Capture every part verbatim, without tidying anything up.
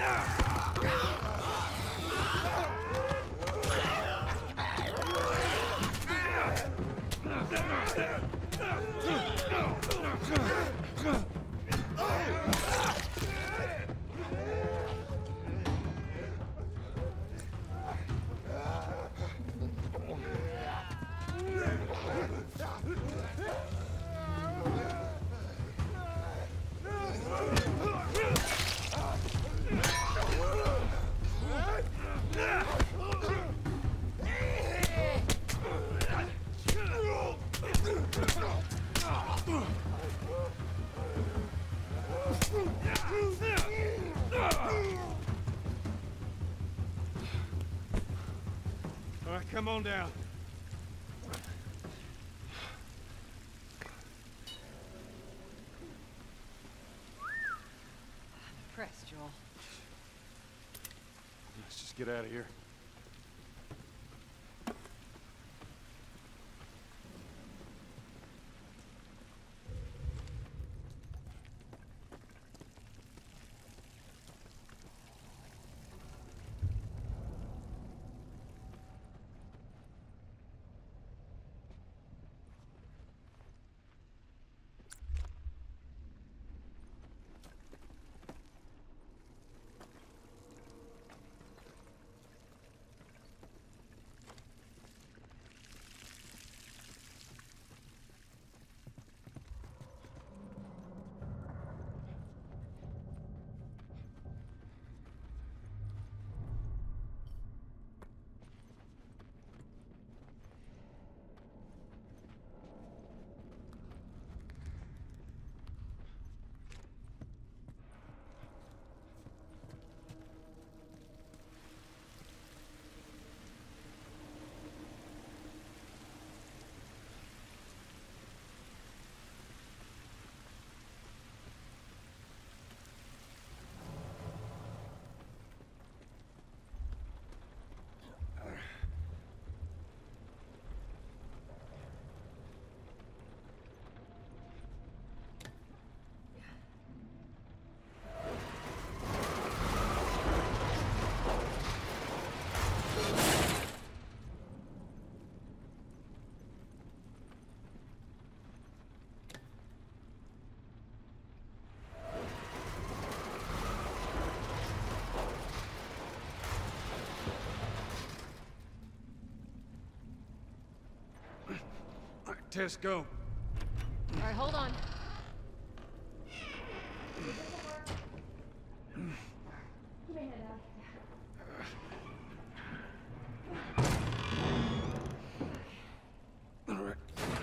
All right, come on down. I'm impressed, Joel. Let's just get out of here. Tess, go. All right, hold on. All right.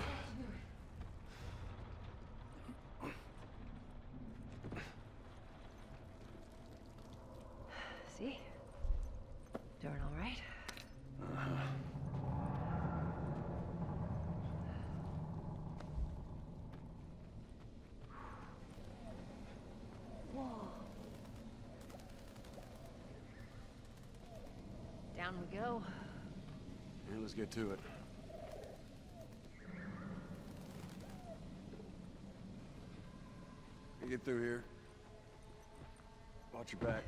See? Doing all right? Uh-huh. Whoa. Down we go. Yeah, let's get to it. You get through here. Watch your back.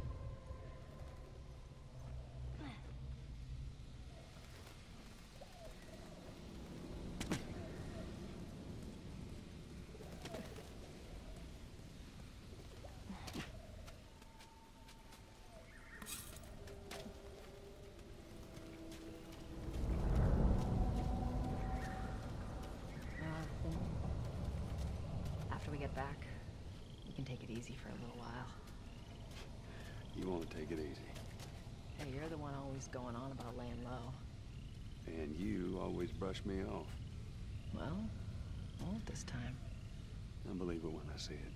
After we get back, we can take it easy for a little while. You want to take it easy. Hey, you're the one always going on about laying low. And you always brush me off. Well, I won't this time. I believe it when I see it.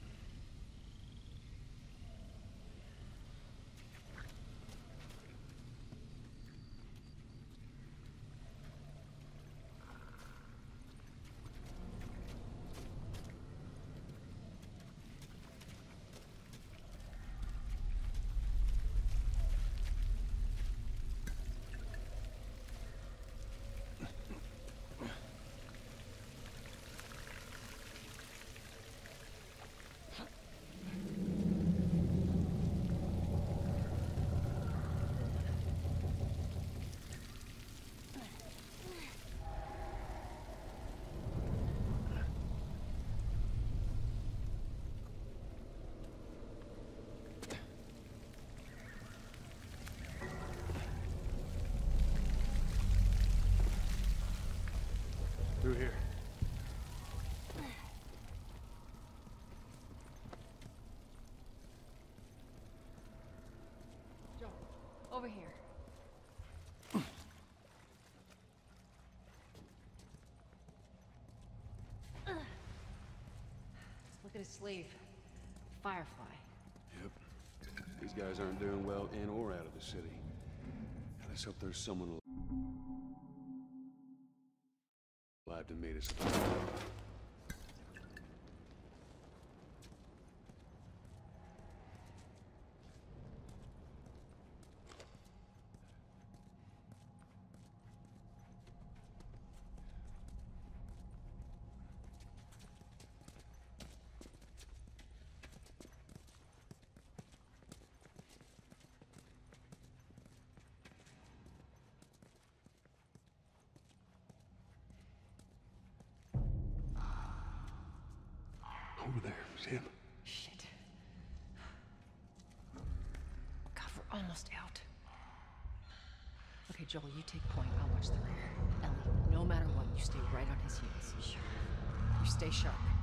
over here. Look at his sleeve. Firefly. Yep. These guys aren't doing well in or out of the city. Let's hope there's someone alive to meet us. Over there, Sam. Shit. God, we're almost out. Okay, Joel, you take point. I'll watch the rear. Ellie, no matter what, you stay right on his heels. Sure. You stay sharp.